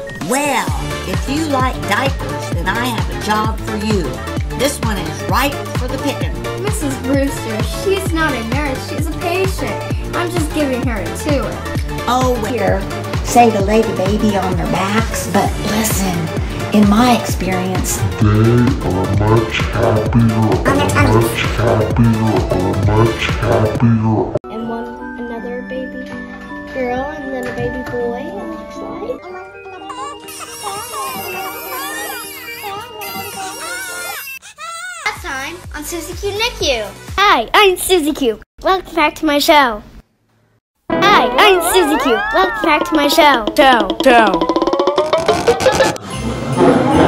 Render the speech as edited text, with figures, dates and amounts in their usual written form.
Well, if you like diapers, then I have a job for you. This one is ripe for the picking. Mrs. Brewster, she's not a nurse, she's a patient. I'm just giving her a tour. Oh, here, say to lay the baby on their backs, but listen, in my experience, they are much happier. And another baby girl, and then a baby boy, it looks like. Last time on Susie Q NICU. Hi, I'm Susie Q. Welcome back to my show. Hi, I'm Susie Q. Welcome back to my show.